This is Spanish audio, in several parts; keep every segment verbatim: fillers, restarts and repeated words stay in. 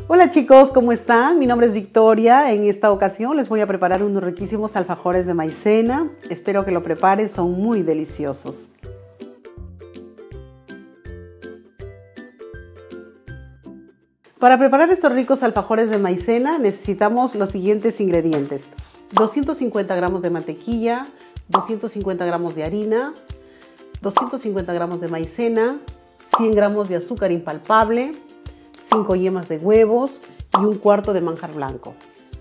Hola chicos, ¿cómo están? Mi nombre es Victoria. En esta ocasión les voy a preparar unos riquísimos alfajores de maicena. Espero que lo preparen, son muy deliciosos. Para preparar estos ricos alfajores de maicena necesitamos los siguientes ingredientes: doscientos cincuenta gramos de mantequilla, doscientos cincuenta gramos de harina, doscientos cincuenta gramos de maicena, cien gramos de azúcar impalpable, cinco yemas de huevos y un cuarto de manjar blanco.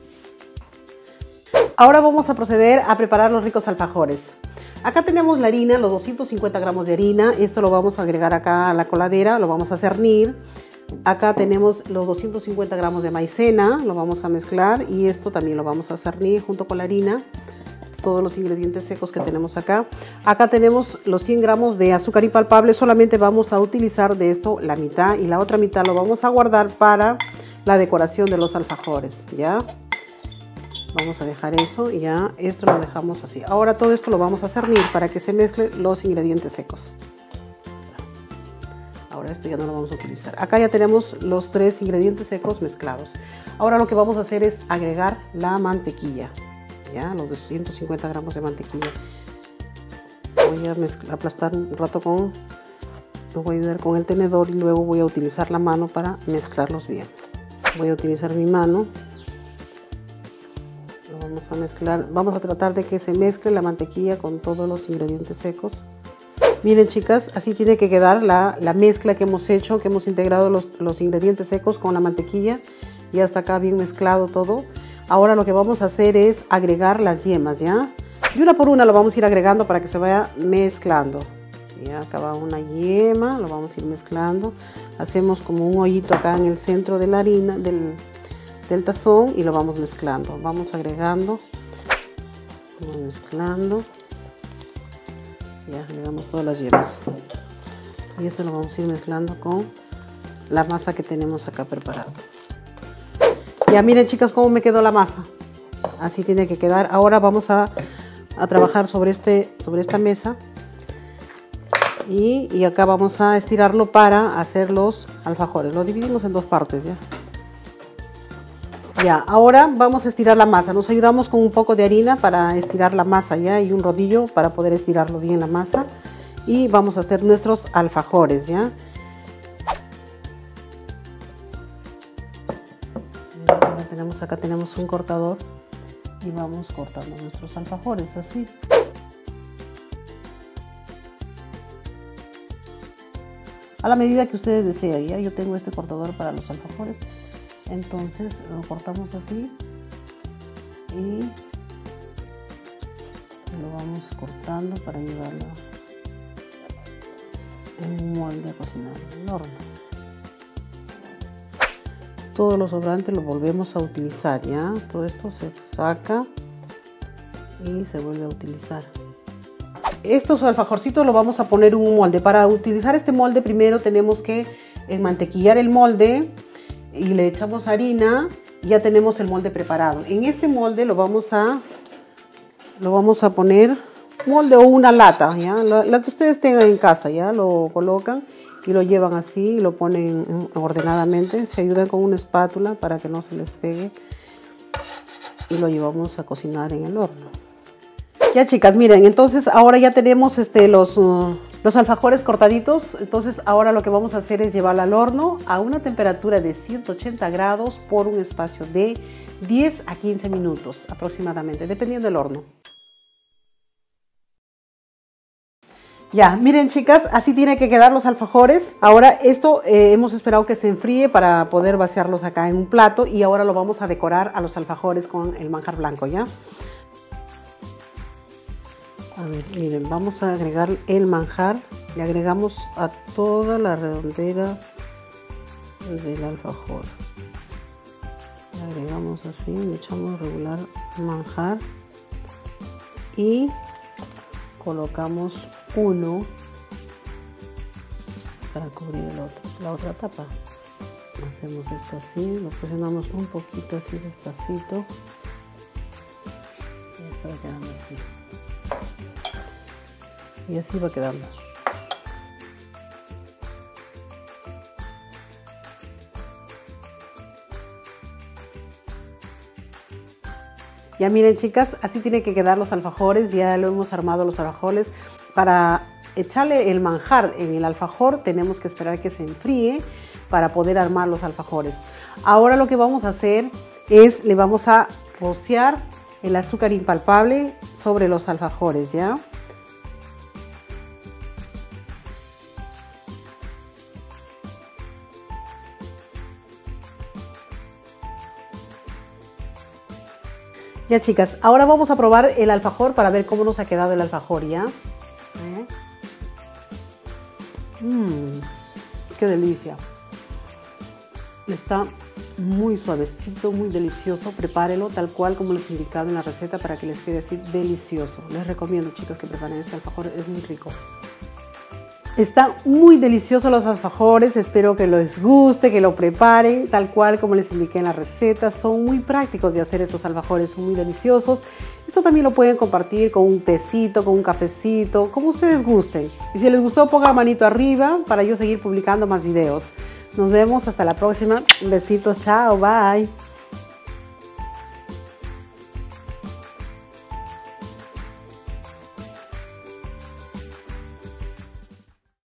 Ahora vamos a proceder a preparar los ricos alfajores. Acá tenemos la harina, los doscientos cincuenta gramos de harina. Esto lo vamos a agregar acá a la coladera, lo vamos a cernir. Acá tenemos los doscientos cincuenta gramos de maicena, lo vamos a mezclar y esto también lo vamos a cernir junto con la harina. Todos los ingredientes secos que tenemos acá. Acá tenemos los cien gramos de azúcar impalpable, solamente vamos a utilizar de esto la mitad y la otra mitad lo vamos a guardar para la decoración de los alfajores, ¿ya? Vamos a dejar eso y ya esto lo dejamos así. Ahora todo esto lo vamos a cernir para que se mezclen los ingredientes secos. Ahora esto ya no lo vamos a utilizar. Acá ya tenemos los tres ingredientes secos mezclados. Ahora lo que vamos a hacer es agregar la mantequilla. Ya, los doscientos cincuenta gramos de mantequilla. Voy a mezclar, aplastar un rato con, lo voy a ayudar con el tenedor y luego voy a utilizar la mano para mezclarlos bien. Voy a utilizar mi mano. Lo vamos a mezclar. Vamos a tratar de que se mezcle la mantequilla con todos los ingredientes secos. Miren chicas, así tiene que quedar la, la mezcla que hemos hecho, que hemos integrado los, los ingredientes secos con la mantequilla. Y hasta acá bien mezclado todo. Ahora lo que vamos a hacer es agregar las yemas, ¿ya? Y una por una lo vamos a ir agregando para que se vaya mezclando. Ya, acá va una yema, lo vamos a ir mezclando. Hacemos como un hoyito acá en el centro de la harina, del, del tazón y lo vamos mezclando. Vamos agregando, vamos mezclando. Ya, agregamos todas las yemas. Y esto lo vamos a ir mezclando con la masa que tenemos acá preparada. Ya miren chicas cómo me quedó la masa, así tiene que quedar. Ahora vamos a, a trabajar sobre, este, sobre esta mesa y, y acá vamos a estirarlo para hacer los alfajores. Lo dividimos en dos partes ya. Ya, ahora vamos a estirar la masa. Nos ayudamos con un poco de harina para estirar la masa ya y un rodillo para poder estirarlo bien la masa. Y vamos a hacer nuestros alfajores ya. Tenemos, acá tenemos un cortador y vamos cortando nuestros alfajores así. A la medida que ustedes deseen, ¿ya? Yo tengo este cortador para los alfajores, entonces lo cortamos así y lo vamos cortando para llevarlo en un molde a cocinar en el horno. Todos los sobrantes los volvemos a utilizar, ¿ya? Todo esto se saca y se vuelve a utilizar. Estos alfajorcitos los vamos a poner en un molde. Para utilizar este molde primero tenemos que mantequillar el molde y le echamos harina y ya tenemos el molde preparado. En este molde lo vamos a, lo vamos a poner molde o una lata, ¿ya? La, la que ustedes tengan en casa, ¿ya? Lo colocan y lo llevan así y lo ponen ordenadamente. Se ayudan con una espátula para que no se les pegue y lo llevamos a cocinar en el horno. Ya chicas, miren, entonces ahora ya tenemos este, los, uh, los alfajores cortaditos. Entonces ahora lo que vamos a hacer es llevarlo al horno a una temperatura de ciento ochenta grados por un espacio de diez a quince minutos aproximadamente, dependiendo del horno. Ya, miren chicas, así tiene que quedar los alfajores. Ahora esto eh, hemos esperado que se enfríe para poder vaciarlos acá en un plato y ahora lo vamos a decorar a los alfajores con el manjar blanco, ¿ya? A ver, miren, vamos a agregar el manjar. Le agregamos a toda la redondera del alfajor. Le agregamos así, le echamos regular manjar y colocamos uno para cubrir el otro, la otra tapa. Hacemos esto así, lo presionamos un poquito así despacito y esto va quedando así y así va quedando. Ya miren, chicas, así tienen que quedar los alfajores. Ya lo hemos armado los alfajores. Para echarle el manjar en el alfajor tenemos que esperar que se enfríe para poder armar los alfajores. Ahora lo que vamos a hacer es, le vamos a rociar el azúcar impalpable sobre los alfajores, ¿ya? Ya, chicas, ahora vamos a probar el alfajor para ver cómo nos ha quedado el alfajor, ¿ya? Mmm, qué delicia. Está muy suavecito, muy delicioso. Prepárelo tal cual como les he indicado en la receta para que les quede así delicioso. Les recomiendo, chicos, que preparen este alfajor, es muy rico. Están muy deliciosos los alfajores, espero que les guste, que lo preparen tal cual como les indiqué en la receta. Son muy prácticos de hacer estos alfajores, son muy deliciosos. Esto también lo pueden compartir con un tecito, con un cafecito, como ustedes gusten. Y si les gustó, pongan manito arriba para yo seguir publicando más videos. Nos vemos hasta la próxima. Besitos, chao, bye.